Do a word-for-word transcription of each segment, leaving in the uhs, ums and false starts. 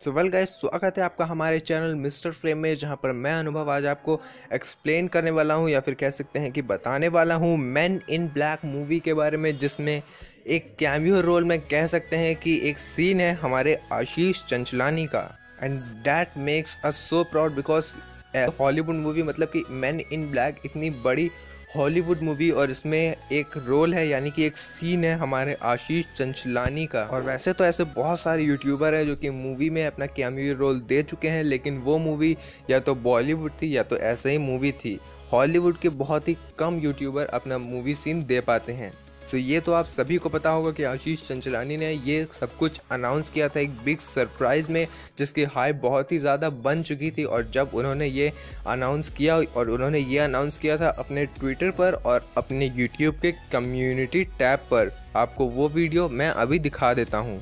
So well guys, स्वागत है आपका हमारे चैनल मिस्टर फ्रेम में, जहां पर मैं अनुभव आज आपको एक्सप्लेन करने वाला हूं या फिर कह सकते हैं कि बताने वाला हूं मैन इन ब्लैक मूवी के बारे में, जिसमें एक कैमियो रोल में कह सकते हैं कि एक सीन है हमारे आशीष चंचलानी का। And that makes us so proud because Hollywood movie मतलब कि मैन इन ब्लैक इतनी बड़ी हॉलीवुड मूवी और इसमें एक रोल है यानी कि एक सीन है हमारे आशीष चंचलानी का। और वैसे तो ऐसे बहुत सारे यूट्यूबर हैं जो कि मूवी में अपना कैमियो रोल दे चुके हैं, लेकिन वो मूवी या तो बॉलीवुड थी या तो ऐसे ही मूवी थी। हॉलीवुड के बहुत ही कम यूट्यूबर अपना मूवी सीन दे पाते हैं। तो ये तो आप सभी को पता होगा कि आशीष चंचलानी ने ये सब कुछ अनाउंस किया था एक बिग सरप्राइज़ में, जिसकी हाइप बहुत ही ज़्यादा बन चुकी थी। और जब उन्होंने ये अनाउंस किया और उन्होंने ये अनाउंस किया था अपने ट्विटर पर और अपने यूट्यूब के कम्युनिटी टैब पर, आपको वो वीडियो मैं अभी दिखा देता हूँ।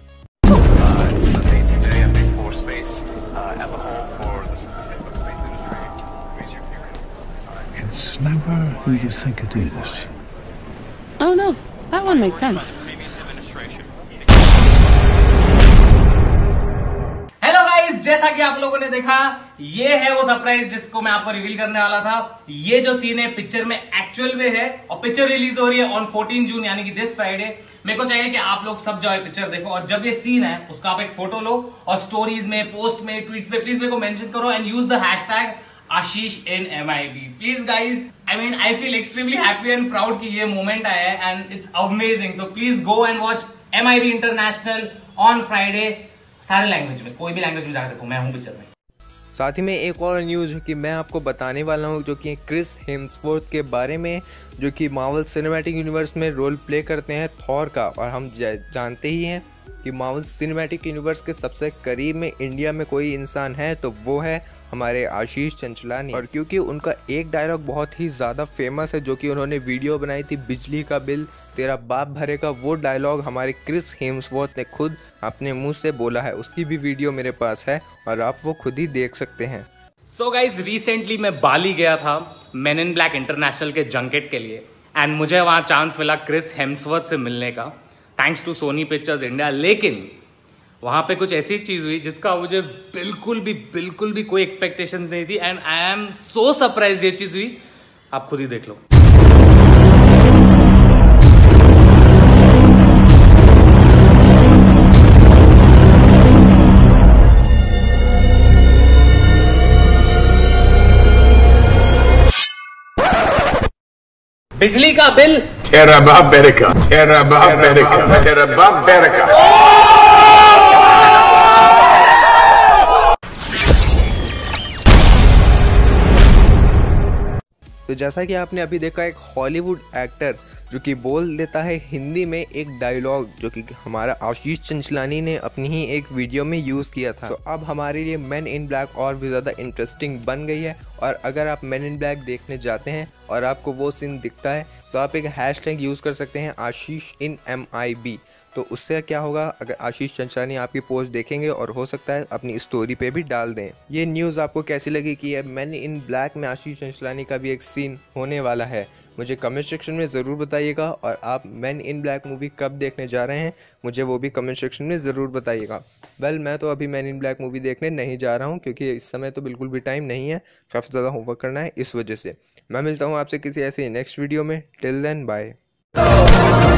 Oh no, that one makes sense. Hello guys, जैसा कि आप लोगों ने देखा, ये है वो सरप्राइज जिसको मैं आपको रिवील करने वाला था। ये जो सीन है पिक्चर में एक्चुअल में है और पिक्चर रिलीज हो रही है ऑन फोर्टीन जून यानी कि दिस फ्राइडे। मेरे को चाहिए कि आप लोग सब जाओ पिक्चर देखो, और जब ये सीन है उसका आप एक फोटो लो और स्टोरीज में, पोस्ट में, ट्वीट्स में प्लीज मेरे को मेंशन करो and use the hashtag Ashish in M I B. Please guys, I mean I feel extremely happy and proud कि ये मोमेंट आया है and it's amazing. So please go and watch M I B international on Friday, सारे language में, कोई भी language में जाकर देखो, मैं हूं पिक्चर में। साथ ही में एक और न्यूज़ कि मैं आपको बताने वाला हूं जो कि क्रिस हेम्सवर्थ के बारे में, जो कि मार्वल सिनेमैटिक यूनिवर्स में रोल प्ले करते हैं थॉर का। और हम जानते ही हैं कि मार्वल सिनेमैटिक यूनिवर्स के सबसे करीब में इंडिया में कोई इंसान है तो वो है हमारे आशीष चंचलानी। और क्योंकि उनका एक डायलॉग बहुत ही ज़्यादा फेमस है जो कि उन्होंने वीडियो बनाई थी बिजली का बिल तेरा बाप भरेगा, वो डायलॉग हमारे क्रिस हेम्सवर्थ ने खुद अपने मुंह से बोला है। उसकी भी वीडियो मेरे पास है और आप वो खुद ही देख सकते हैं। सो गाइज, रिसेंटली मैं बाली गया था मेन इन ब्लैक इंटरनेशनल के जंकेट के लिए एंड मुझे वहां चांस मिला क्रिस हेम्सवर्थ से मिलने का, thanks to Sony Pictures India. लेकिन वहां पे कुछ ऐसी चीज हुई जिसका मुझे बिल्कुल भी बिल्कुल भी कोई एक्सपेक्टेशंस नहीं थी and I am so surprise ये चीज हुई, आप खुद ही देख लो। बिजली का बिल तेरा बाप बेरका, तेरा बाप बेरका, तेरा बाप बेरका। तो जैसा कि आपने अभी देखा, एक हॉलीवुड एक्टर जो कि बोल देता है हिंदी में एक डायलॉग जो कि हमारा आशीष चंचलानी ने अपनी ही एक वीडियो में यूज़ किया था। तो अब हमारे लिए मैन इन ब्लैक और भी ज़्यादा इंटरेस्टिंग बन गई है। और अगर आप मैन इन ब्लैक देखने जाते हैं और आपको वो सीन दिखता है तो आप एक हैशटैग यूज़ कर सकते हैं आशीष इन एम आई बी। तो उससे क्या होगा, अगर आशीष चंचलानी आपकी पोस्ट देखेंगे और हो सकता है अपनी स्टोरी पे भी डाल दें। ये न्यूज़ आपको कैसी लगी कि मैन इन ब्लैक में आशीष चंचलानी का भी एक सीन होने वाला है, मुझे कमेंट सेक्शन में ज़रूर बताइएगा। और आप मैन इन ब्लैक मूवी कब देखने जा रहे हैं मुझे वो भी कमेंट सेक्शन में ज़रूर बताइएगा। वेल, मैं तो अभी मैन इन ब्लैक मूवी देखने नहीं जा रहा हूँ क्योंकि इस समय तो बिल्कुल भी टाइम नहीं है, काफ़ी ज़्यादा होमवर्क करना है, इस वजह से। मैं मिलता हूँ आपसे किसी ऐसे नेक्स्ट वीडियो में। Till then bye.